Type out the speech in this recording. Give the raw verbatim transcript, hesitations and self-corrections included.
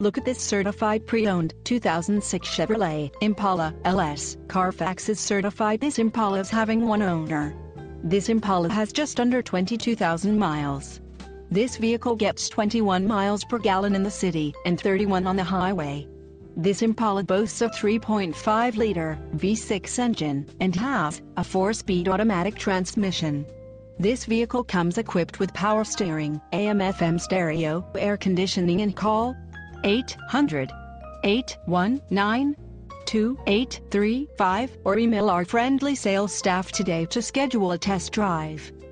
Look at this certified pre-owned two thousand six Chevrolet Impala L S. Carfax is certified this Impala as having one owner. This Impala has just under twenty-two thousand miles. This vehicle gets twenty-one miles per gallon in the city and thirty-one on the highway. This Impala boasts a three point five liter V six engine and has a four-speed automatic transmission. This vehicle comes equipped with power steering, A M F M stereo, air conditioning, and call eight hundred, eight one nine, two eight three five or email our friendly sales staff today to schedule a test drive.